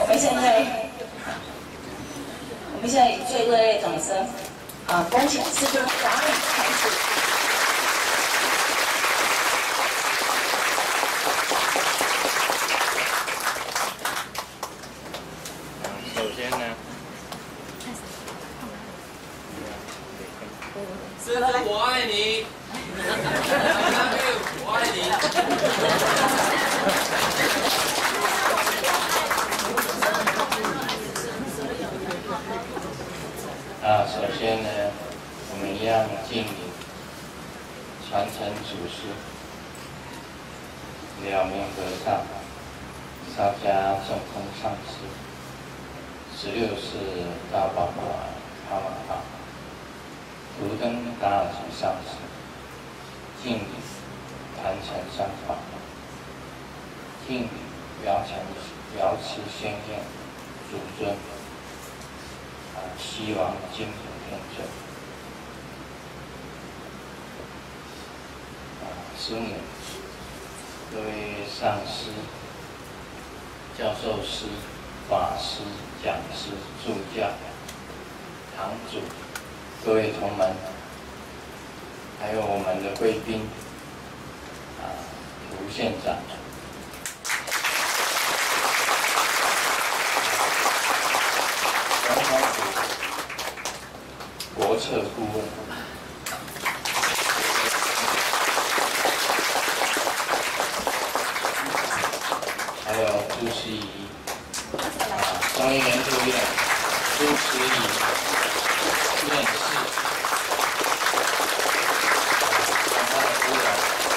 我们现在以最热烈的掌声恭请四军华丽开始。 首先呢， 师傅我爱你，我爱你。 首先呢，我们一样敬礼，传承祖师，了明和尚，稍加正空上师，16世大宝法卡玛哈，图登达尔吉上师，敬礼，坛城三法，敬礼，瑶池仙宴，祖尊。西王金普天尊，师母，各位上师、教授师、法师、讲师、助教、堂主，各位同门，还有我们的贵宾，涂县长。国策顾问，还有朱师仪，中医研究院朱师仪院士，他的夫人，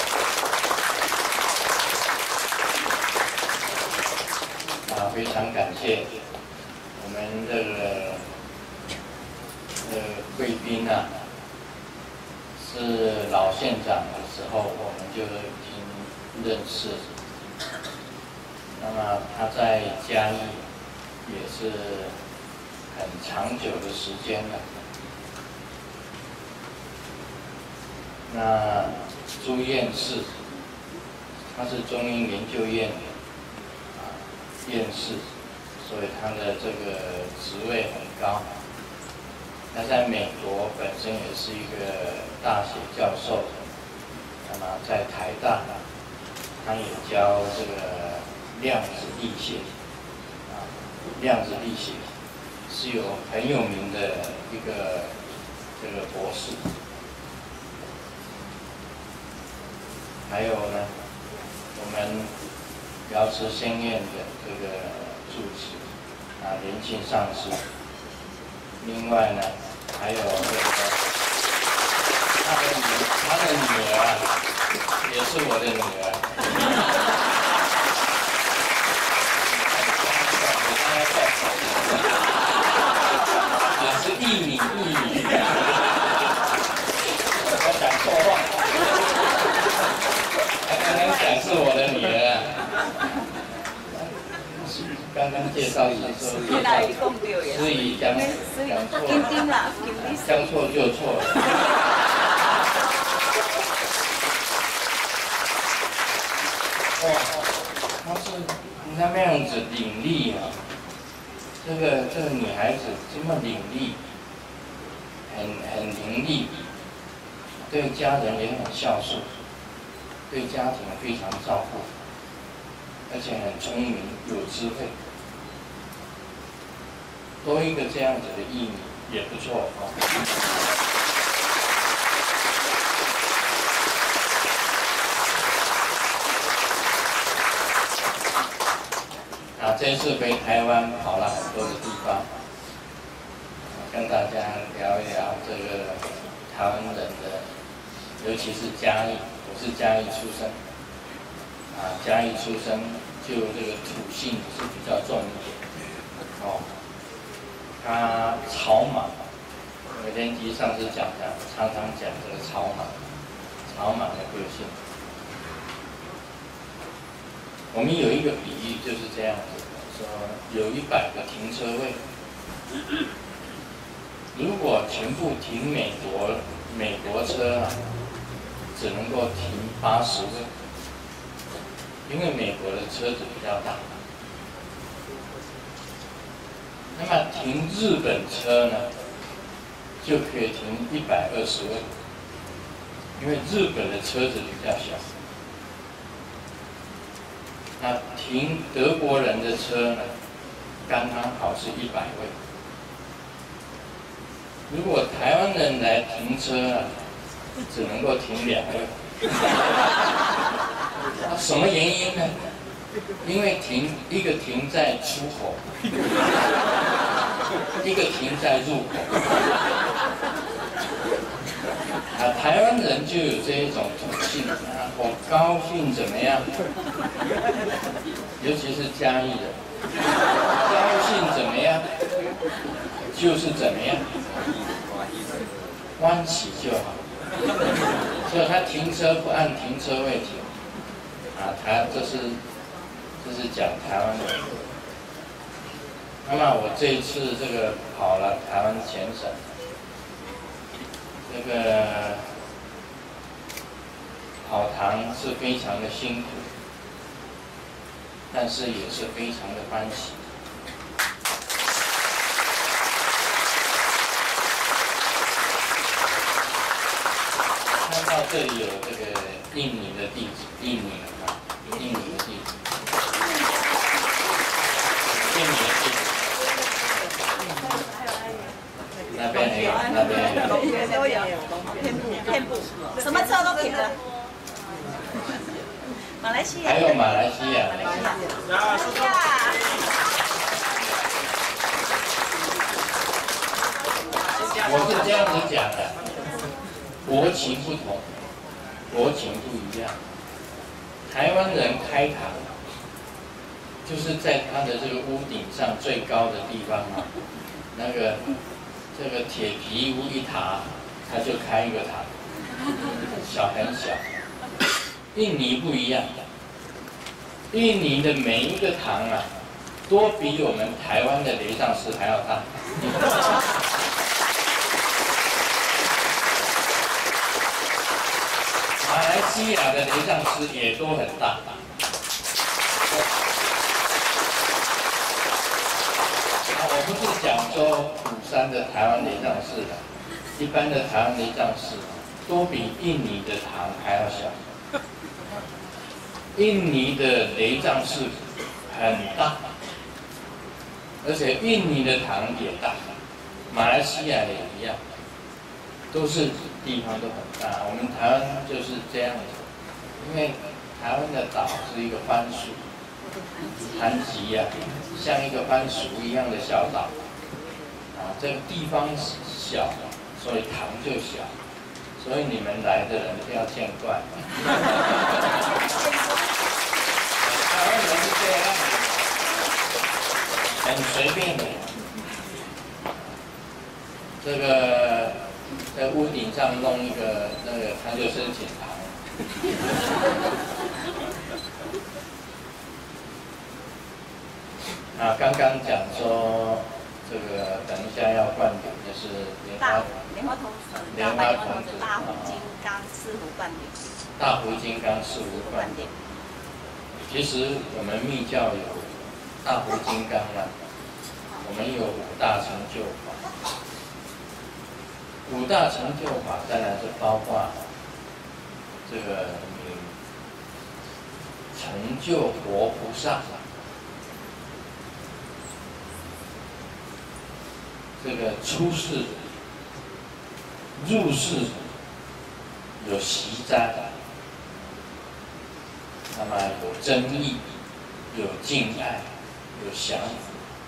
非常感谢我们这个。贵宾是老县长的时候，我们就已经认识。那么他在嘉义也是很长久的时间了。那朱院士，他是中英研究院院士，所以他的这个职位很高。他在美国本身也是一个大学教授，那么在台大，他也教这个量子力学，量子力学是很有名的一个这个博士。还有呢，我们瑶池仙宴的这个住持莲庆上师。另外呢，还有这个他的女儿也是我的女儿。也是一女。我讲错话，他刚刚讲是我的女儿。刚刚介绍的时候，司仪讲错就错了。哇，她是那样子伶俐这个女孩子这么伶俐，很伶俐，对家人也很孝顺，对家庭非常照顾。而且很聪明，有智慧，多一个这样子的义女也不错这次回台湾跑了很多的地方，跟大家聊一聊这个台湾人的，尤其是嘉义，我是嘉义出生。嘉义出生就这个土性是比较重一点，他草莽，莲吉上次常常讲这个草莽的个性。我们有一个比喻就是这样子，说有100个停车位，如果全部停美国车只能够停80位。因为美国的车子比较大， 那么停日本车呢，就可以停120位，因为日本的车子比较小。那停德国人的车呢，刚刚好是100位。如果台湾人来停车啊，只能够停2位。什么原因呢？因为一个停在出口，一个停在入口。台湾人就有这一种特性啊，我高兴怎么样？尤其是嘉义人，高兴怎么样，就是怎么样，欢喜就好。所以他停车不按停车位停，啊，这是讲台湾人。那么我这一次这个跑了台湾全省，这个跑堂是非常的辛苦，但是也是非常的欢喜。看到这里有这个印尼的地址，印尼的地址。那边也有，那边也都有，遍布，什么车都停了。马来西亚， 还有马来西亚的。我是这样子讲的，国情不同，国情不一样。台湾人开堂，就是在他的这个屋顶上最高的地方啊，这个铁皮屋一塔，他就开一个堂，小很小。印尼不一样，印尼的每一个堂啊，都比我们台湾的雷藏寺还要大。马来西亚的雷藏寺也都很大。我不是讲说釜山的台湾雷藏寺的，一般的台湾雷藏寺都比印尼的堂还要小。印尼的雷藏寺很大，而且印尼的堂也大，马来西亚也一样，都是地方都很大。我们台湾就是这样子，因为台湾的岛是一个番薯，韩籍啊，像一个番薯一样的小岛，啊，这个地方小，所以堂就小，所以你们来的人不要见怪。台湾人是这样，很随便的。这个在屋顶上弄一个他就申请堂。啊，刚刚讲说这个等一下要灌顶，就是莲花筒子， 大湖金刚四湖灌顶。 大湖金刚四湖灌顶。其实我们密教有大湖金刚啊，我们有5大成就法。5大成就法当然是包括这个你成就活菩萨，这个出世、入世有习斋。那么有真意，有敬爱，有降伏，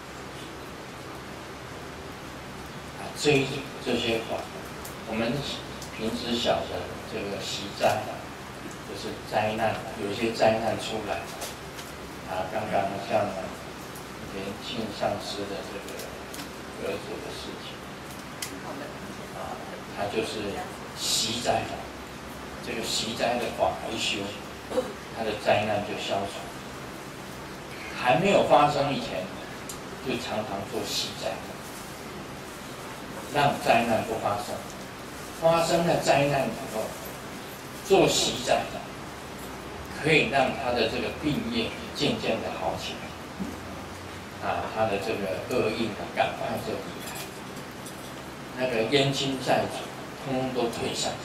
啊，这些法，我们平时晓得这个习灾，就是灾难，有一些灾难出来，啊，刚刚像延庆上师的这个儿子的事情，啊，他就是习灾，这个习灾的法一修。他的灾难就消除，还没有发生以前，就常常做习灾，让灾难不发生。发生了灾难以后，做习灾，可以让他的这个病业渐渐的好起来。 他的这个恶印赶快就离开，那个冤亲债主通通都退散。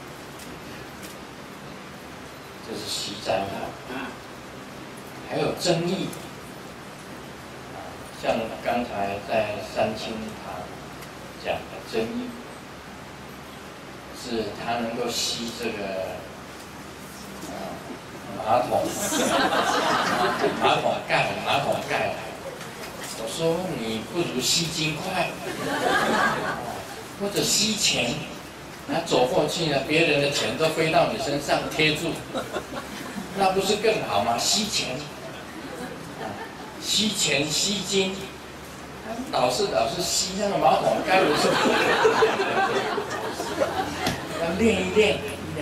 这是息灾法，还有争议，像刚才在三清堂讲的争议，是他能够吸这个马桶盖。我说你不如吸金块，或者吸钱，走过去呢，别人的钱都飞到你身上贴住，那不是更好吗？吸钱，吸钱吸金，老是吸那个马桶盖的时候，要练一练。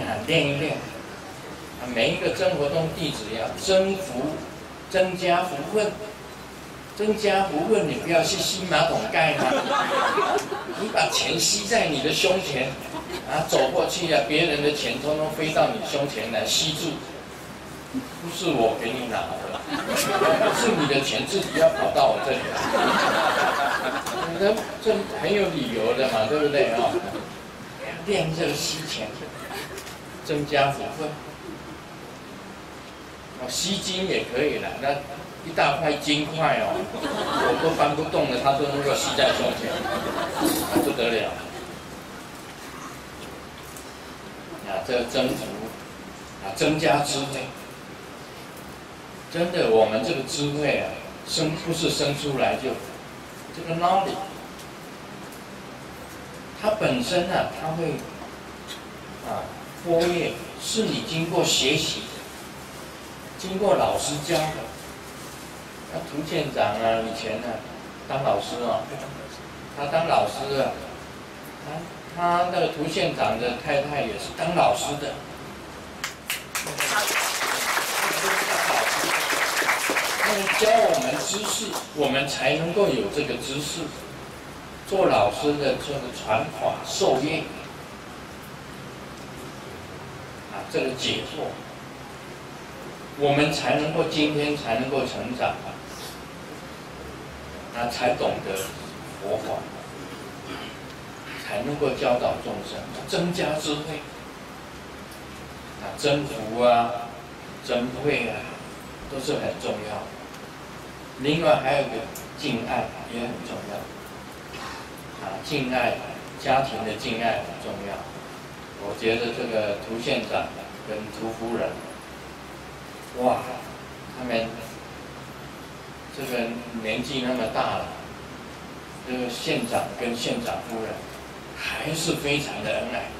每一个真活动弟子要增加福分。增加福分，你不要去吸马桶盖嘛，你把钱吸在你的胸前，走过去别人的钱通通飞到你胸前来吸住，不是我给你拿的，是你的钱自己要跑到我这里来，这很有理由的嘛，对不对啊？练这个吸钱，增加福分，吸金也可以了，那。一大块金块我都搬不动了，他都能够吸在胸前，不得了！这个增福增加智慧，真的，我们这个智慧不是生出来就这个 knowledge， 它本身它会波叶是你经过学习，经过老师教的。涂县长以前当老师他当老师他那个涂县长的太太也是当老师的，那教我们知识，我们才能够有这个知识。做老师的这个传法授业这个解脱，我们才能够今天才能够成长。才懂得佛法，才能够教导众生，增加智慧，增福增慧都是很重要的。另外还有一个敬爱也很重要，敬爱家庭的敬爱很重要。我觉得这个涂县长跟涂夫人，哇，他们。这个年纪那么大了，这个县长跟县长夫人还是非常的恩爱。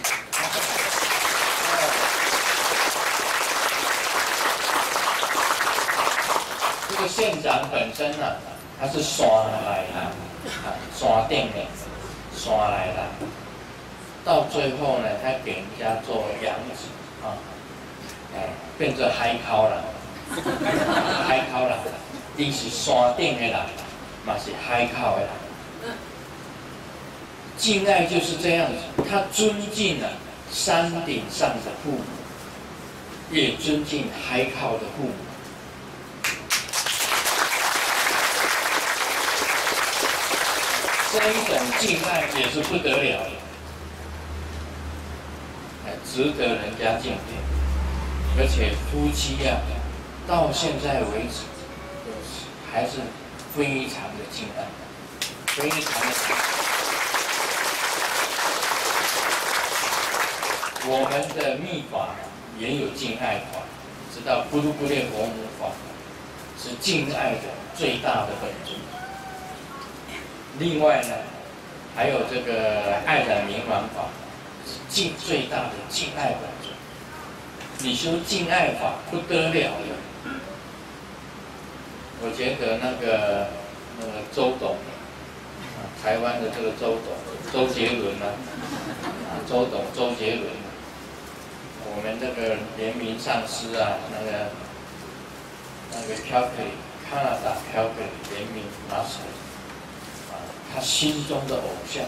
这个县长本身他是山来的，山顶的，山来的。到最后呢，他给人家做养子变成海口了，海口了。你是山顶的人，嘛是海口的人。敬爱就是这样子，他尊敬山顶上的父母，也尊敬海口的父母。这一种敬爱也是不得了的，值得人家敬佩。而且夫妻到现在为止。还是非常的敬爱，非常的敬爱。我们的密法也有敬爱法，知道咕噜咕列佛母法是敬爱的最大的本尊。另外呢，还有这个爱染明王法是最大的敬爱本尊。你修敬爱法不得了的。我觉得那个周董，台湾的这个周董，周杰伦周杰伦，我们那个联名上师那个 Calgary 加拿大 Calgary 联名master，他心中的偶像，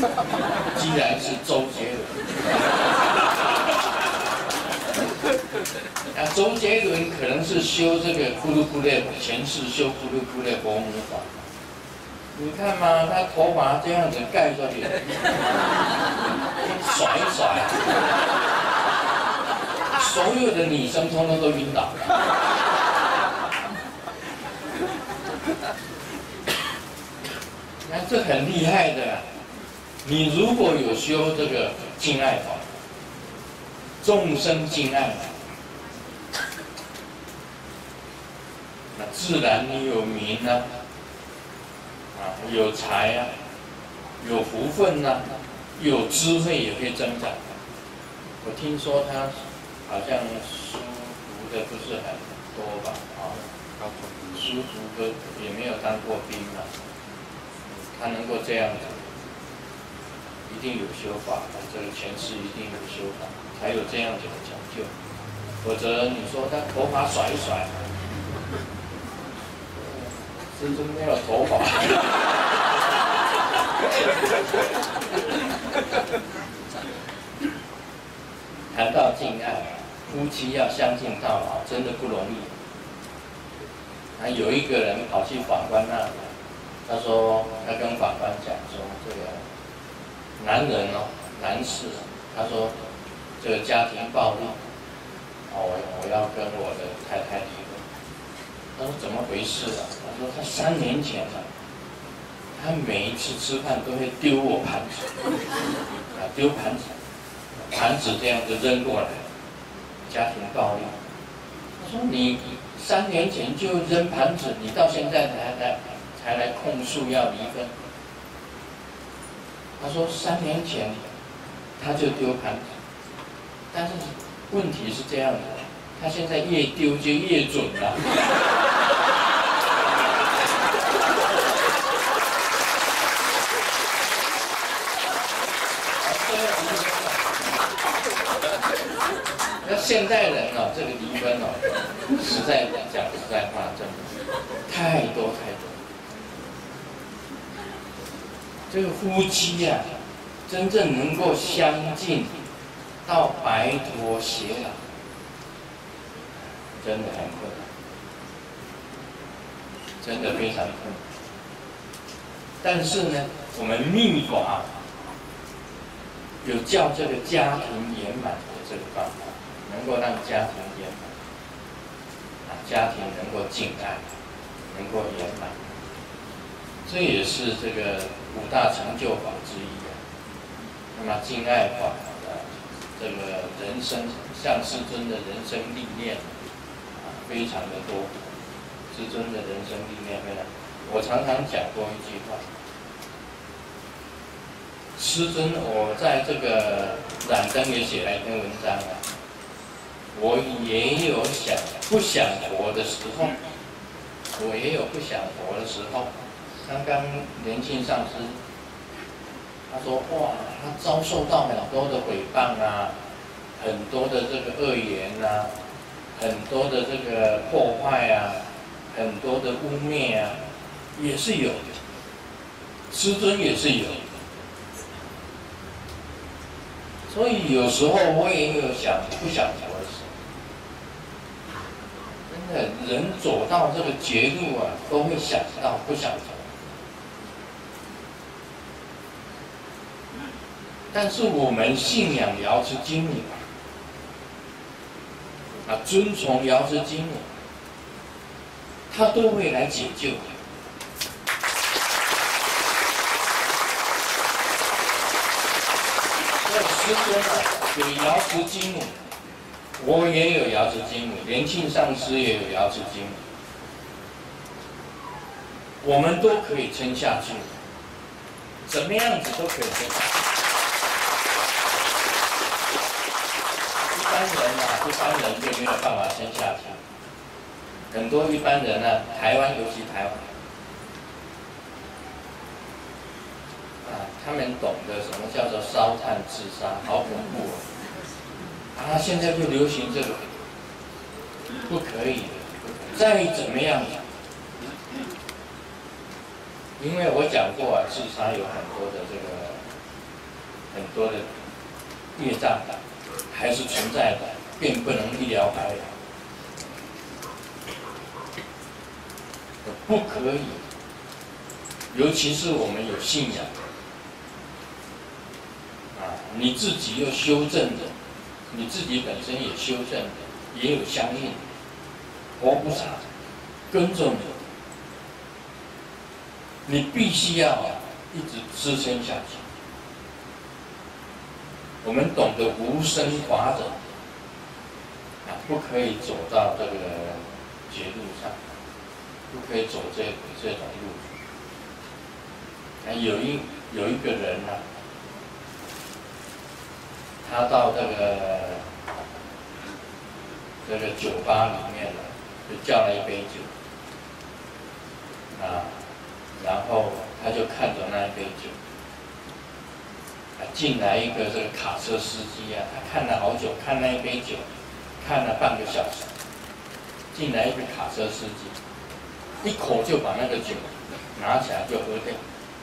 既然是周杰伦， 那周杰伦可能是修这个库鲁库列前世修库鲁库列佛母法，你看嘛，他头发这样子盖着脸，甩一甩，所有的女生通通都晕倒。那这很厉害的，你如果有修这个敬爱法，众生敬爱，那自然你有名啊，有财啊，有福分啊，有智慧也会增长。我听说他好像书读的不是很多吧，书读的也没有当过兵嘛。他能够这样子，一定有修法，这个前世一定有修法，才有这样子的成就。否则你说他头发甩一甩，师尊没有头发。谈到敬爱，夫妻要相敬到老，真的不容易。有一个人跑去法官那里。他说，他跟法官讲说，这个男人哦，男士，他说这个家庭暴力，我要跟我的太太离婚。他说怎么回事啊？他说他3年前啊，他每一次吃饭都会丢我盘子，丢盘子，盘子这样子扔过来，家庭暴力。他说你3年前就扔盘子，你到现在才来控诉要离婚。他说3年前他就丢盘子，但是问题是这样的，他现在越丢就越准了。那现代人哦，这个离婚哦，实在讲实在话，真的太多。这个夫妻呀，真正能够相敬到白头偕老，真的很困难，真的非常困难。但是呢，我们密法有叫这个家庭圆满的这个办法，能够让家庭圆满，家庭能够敬爱，能够圆满。这也是这个5大成就法之一啊。那么敬爱法这个人生像师尊的人生历练非常的多。师尊的人生历练非常，我常常讲过一句话。师尊，我在这个燃灯也写了一篇文章啊。我也有不想活的时候，我也有不想活的时候。刚刚莲庆上师他说，哇，他遭受到很多的诽谤啊，很多的这个恶言啊，很多的这个破坏啊，很多的污蔑啊，也是有的。师尊也是有的。所以有时候我也有不想活的时候。真的，人走到这个绝路啊，都会想到不想走。但是我们信仰瑶池金母遵从瑶池金母，他都会来解救。所以师尊有瑶池金母，我也有瑶池金母，莲庆上师也有瑶池金母，我们都可以撑下去，怎么样子都可以撑下去。一般人就没有办法撑下去。很多一般人呢，台湾尤其台湾，他们懂得什么叫做烧炭自杀，好恐怖现在就流行这个，不可以的，再怎么样，因为我讲过自杀有很多的业障还是存在的。 便不能一了百了，不可以。尤其是我们有信仰啊，你自己又修正的，你自己本身也修正的，也有相应，活菩萨跟着你，你必须要一直支撑下去。我们懂得无生法忍啊，不可以走到这个绝路上，不可以走这种路。啊，有一个人呢、他到这个酒吧里面呢，就叫了一杯酒，啊，然后他就看着那一杯酒，啊，进来一个这个卡车司机啊，他看了好久，看那一杯酒，看了半个小时，进来一个卡车司机，一口就把那个酒拿起来就喝掉。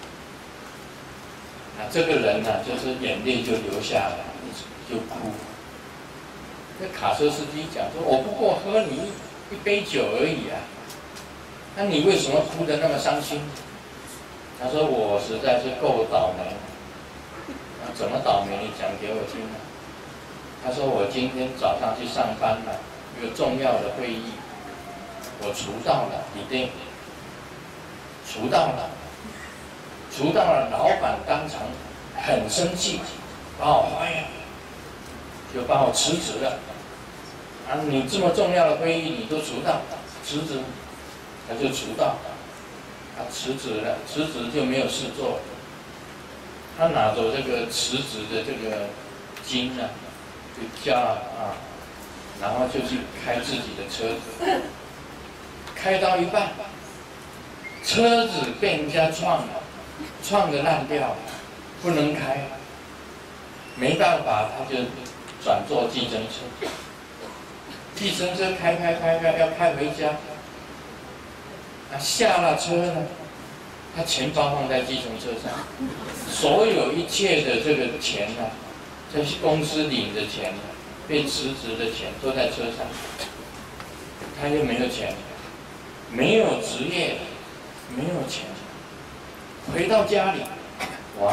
啊，这个人呢、就是眼泪就流下来，就哭。那卡车司机讲说：“我不过喝你一杯酒而已啊，那你为什么哭得那么伤心？”他说：“我实在是够倒霉。”啊，怎么倒霉？你讲给我听啊。他说：“我今天早上去上班了，有重要的会议，我迟到了，一定迟到了。”迟到了，老板当场很生气，把我fire，就把我辞职了。啊，你这么重要的会议你都迟到，辞职，他就迟到，他辞职了，辞职就没有事做了。他拿着这个辞职的这个金呢，就交了啊，然后就去开自己的车子，开到一半，车子被人家撞了。撞得烂掉，不能开，没办法，他就转坐计程车。计程车开要开回家，啊，下了车呢，他钱包放在计程车上，所有一切的这个钱呢、在公司领的钱，被辞职的钱都在车上，他又没有钱，没有职业，没有钱。回到家里，哇！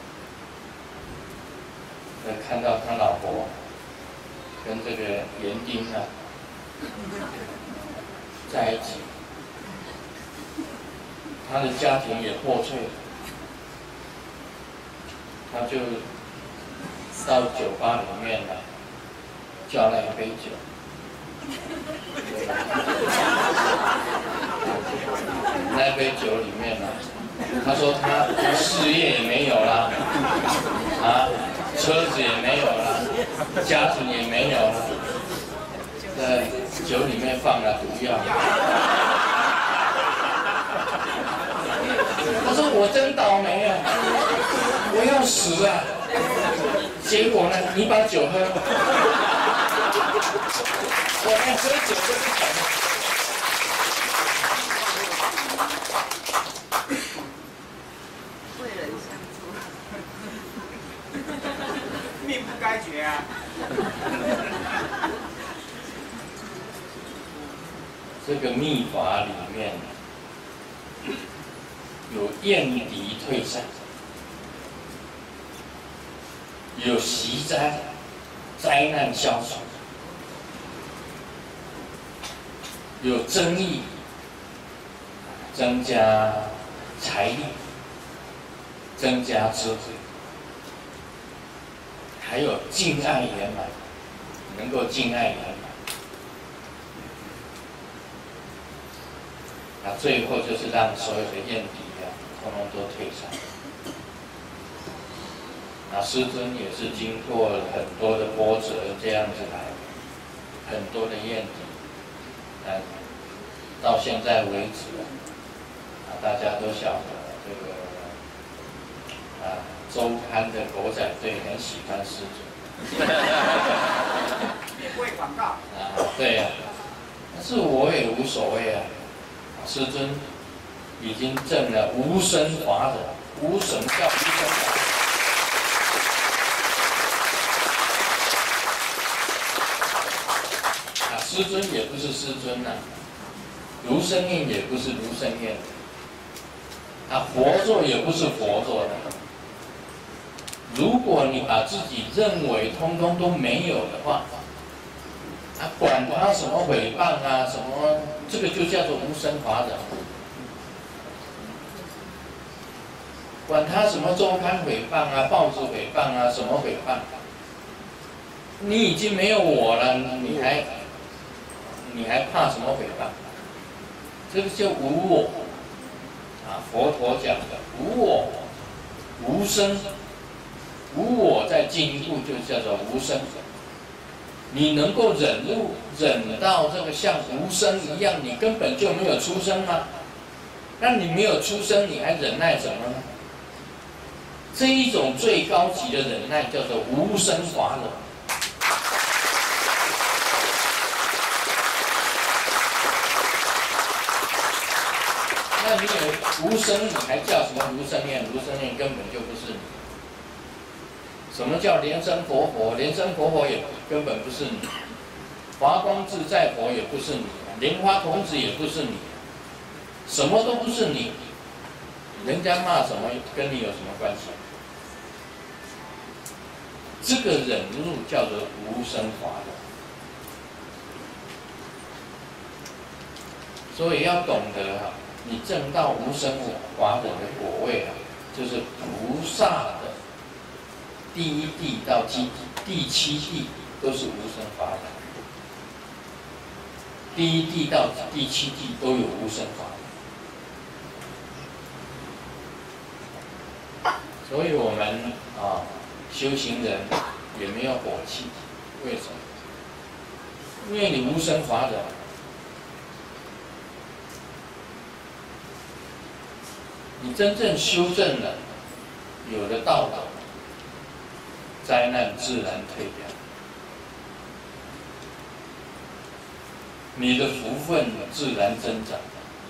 看到他老婆跟这个园丁啊在一起，他的家庭也破碎了，他就到酒吧里面呢，叫了一杯酒。那杯酒里面呢，他说他事业也没有啦，啊，车子也没有了，家庭也没有了，在酒里面放了毒药。他说我真倒霉啊，我要死啊！结果呢，你把酒喝了，我连喝酒都不懂。 命不该绝啊！ 这个密法里面有厌敌退散，有息灾，灾难消除，有增益，增加财力，增加智慧。还有敬爱圆满，能够敬爱圆满，那最后就是让所有的厌敌啊，通通都退散。那师尊也是经过很多的波折，这样子来，很多的厌敌，到现在为止，大家都晓得这个周刊的狗仔队很喜欢师尊， 免费广告对呀、但是我也无所谓啊。师尊已经证了无生法忍，无什么叫无生法忍？ 师尊也不是师尊呐、如生印也不是如生印，佛座也不是佛座的。如果你把自己认为通通都没有的话，管他什么诽谤啊，什么这个就叫做无生法忍。管他什么周刊诽谤啊、报纸诽谤啊、什么诽谤，你已经没有我了，你还怕什么诽谤？这个叫无我佛陀讲的无我、无生，无我再进一步就叫做无生。你能够忍到这个像无生一样，你根本就没有出生吗？那你没有出生，你还忍耐什么呢？这一种最高级的忍耐叫做无生法忍。那你有无生，你还叫什么无生念？无生念根本就不是你。什么叫莲生活佛？莲生活佛也根本不是你。华光自在佛也不是你，莲花童子也不是你，什么都不是你。人家骂什么跟你有什么关系？这个忍辱叫做无生法忍。所以要懂得你证到无生法忍的果位就是菩萨的第一地到第七地都是无生法忍，第一地到第七地都有无生法忍。所以我们修行人也没有火气，为什么？因为你无生法忍。你真正修正了，有了道德，灾难自然退掉，你的福分自然增长，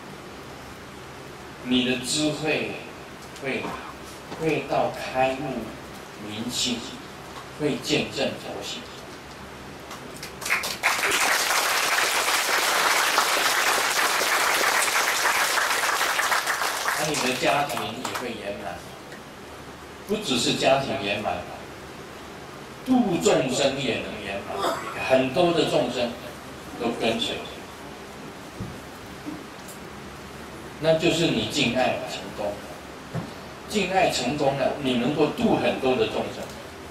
你的智慧会到开悟明心，会见证佛性。那你的家庭也会圆满，不只是家庭圆满，度众生也能圆满，很多的众生都跟随，那就是你敬爱成功。敬爱成功了，你能够度很多的众生。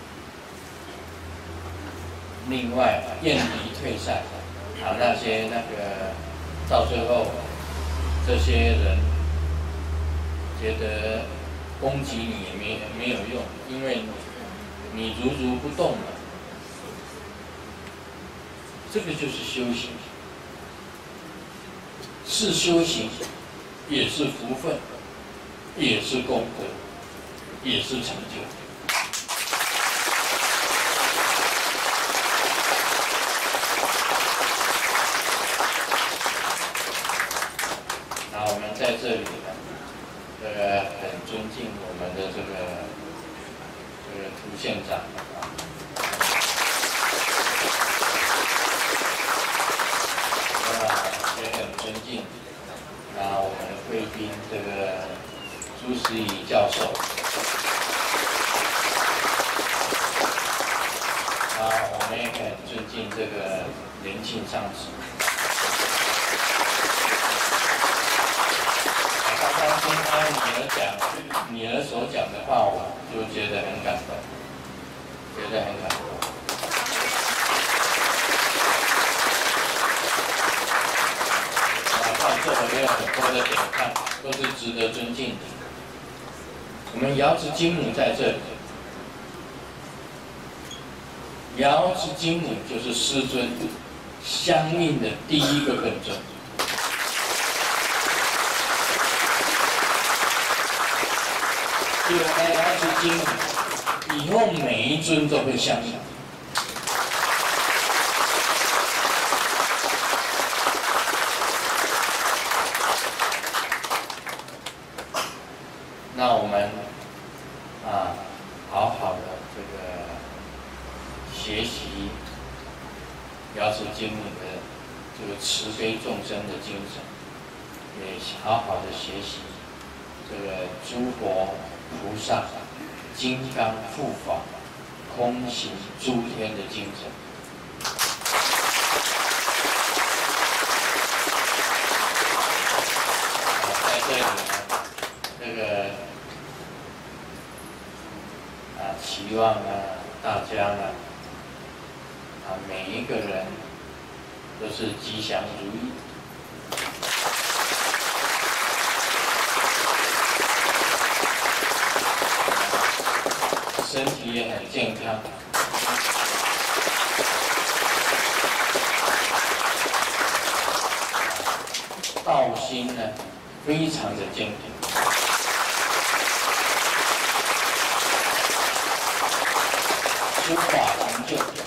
另外，厌离退散，那些到最后，这些人觉得攻击你也没有用，因为你如不动了。这个就是修行，是修行，也是福分，也是功德，也是成就。那我们在这里很尊敬我们的这个涂县长也很尊敬我们的贵宾这个朱时仪教授我们也很尊敬这个莲庆上师。刚刚听他女儿所讲的话，我就觉得很感动，到最后也有很多的点看，都是值得尊敬的。我们瑶池金母在这里，瑶池金母就是师尊相应的第一个本尊。这个瑶池金母以后每一尊都会相应。那我们好好的这个学习瑶池金母的这个慈悲众生的精神，也好好的学习这个诸佛菩萨金刚护法空行诸天的精神。在这里呢，这个期望大家呢每一个人都是吉祥如意。身体也很健康，道心呢非常的坚定，诸法成就。